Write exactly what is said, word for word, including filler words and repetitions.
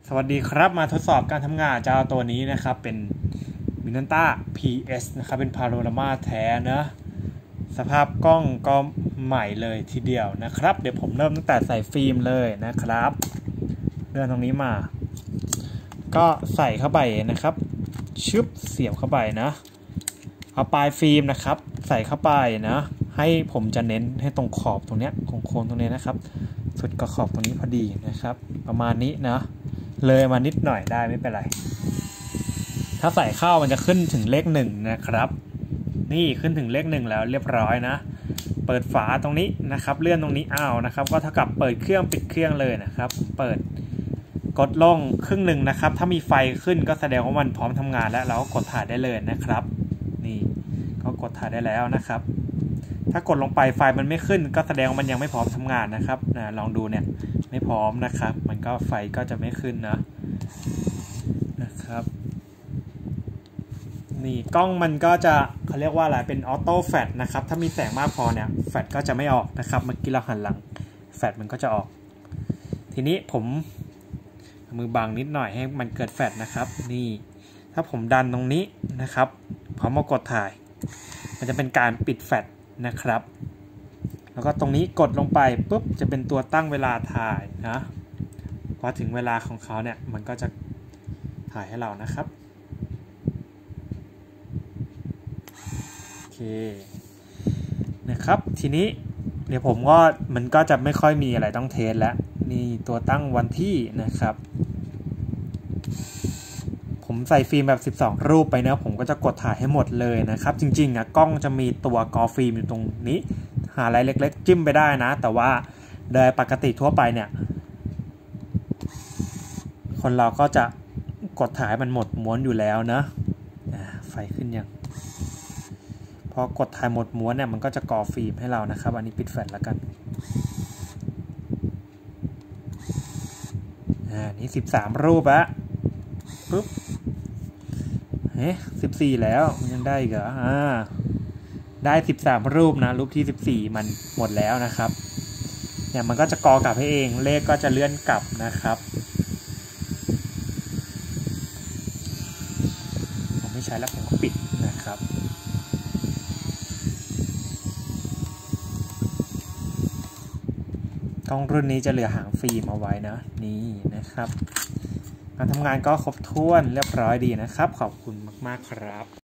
สวัสดีครับมาทดสอบการทำงานเจ้าตัวนี้นะครับเป็น Minolta พี เอส นะครับเป็นพาโนรามาแท้นะสภาพกล้องก็ใหม่เลยทีเดียวนะครับเดี๋ยวผมเริ่มตั้งแต่ใส่ฟิล์มเลยนะครับเลื่อนตรงนี้มาก็ใส่เข้าไปนะครับชึบเสียบเข้าไปนะเอาปลายฟิล์มนะครับใส่เข้าไปนะให้ผมจะเน้นให้ตรงขอบตรงเนี้ยโค้งๆตรงนี้นะครับสุดกับขอบตรงนี้พอดีนะครับประมาณนี้นะเลยมานิดหน่อยได้ไม่เป็นไรถ้าใส่เข้ามันจะขึ้นถึงเลขหนึ่งนะครับนี่ขึ้นถึงเลขหนึ่งแล้วเรียบร้อยนะเปิดฝาตรงนี้นะครับเลื่อนตรงนี้อ้าวนะครับก็เท่ากับเปิดเครื่องปิดเครื่องเลยนะครับเปิดกดลงครึ่งหนึ่งนะครับถ้ามีไฟขึ้นก็แสดงว่ามันพร้อมทำงานแล้วเราก็กดถ่ายได้เลยนะครับนี่ก็กดถ่ายได้แล้วนะครับถ้ากดลงไปไฟมันไม่ขึ้นก็แสดงว่ามันยังไม่พร้อมทำงานนะครับนะลองดูเนี่ยไม่พร้อมนะครับมันก็ไฟก็จะไม่ขึ้นนะนะครับนี่กล้องมันก็จะเขาเรียกว่าอะไรเป็นออโต้แฟลชนะครับถ้ามีแสงมากพอเนี่ยแฟลชก็จะไม่ออกนะครับเมื่อกี้เราหันหลังแฟลชมันก็จะออกทีนี้ผมมือบังนิดหน่อยให้มันเกิดแฟลชนะครับนี่ถ้าผมดันตรงนี้นะครับพร้อมมากดถ่ายมันจะเป็นการปิดแฟลชนะครับแล้วก็ตรงนี้กดลงไปปุ๊บจะเป็นตัวตั้งเวลาถ่ายนะพอถึงเวลาของเขาเนี่ยมันก็จะถ่ายให้เรานะครับโอเคนะครับทีนี้เดี๋ยวผมก็มันก็จะไม่ค่อยมีอะไรต้องเทสแล้วนี่ตัวตั้งวันที่นะครับผมใส่ฟิล์มแบบสิบสองรูปไปเนะผมก็จะกดถ่ายให้หมดเลยนะครับจริงๆอ่ะกล้องจะมีตัวกอฟิล์มอยู่ตรงนี้หาอะไรเล็กๆจิ้มไปได้นะแต่ว่าโดยปกติทั่วไปเนี่ยคนเราก็จะกดถ่ายมันหมดม้วนอยู่แล้วนะไฟขึ้นยังพอกดถ่ายหมดม้วนเนี่ยมันก็จะกอฟิล์มให้เรานะครับอันนี้ปิดแฟลชแล้วกันอ่านี่สิบสามรูปอะปุ๊บเฮ้สิบสี่แล้วมันยังได้อีกเหรออ่าได้สิบสามรูปนะรูปที่สิบสี่มันหมดแล้วนะครับเนี่ยมันก็จะกอกลับให้เองเลขก็จะเลื่อนกลับนะครับผมไม่ใช้แล้วผมก็ปิดนะครับกล้องรุ่นนี้จะเหลือหางฟิล์มเอาไว้นะนี่นะครับการทำงานก็ครบถ้วนเรียบร้อยดีนะครับขอบคุณมากๆครับ